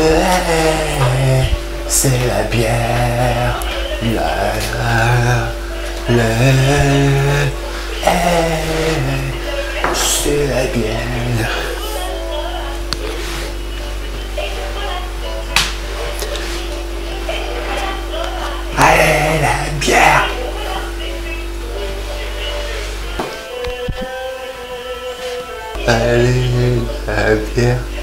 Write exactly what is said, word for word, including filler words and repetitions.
Eh, c'est la bière. La, la, la, eh, c'est la bière. Allez, la bière. Allez, la bière.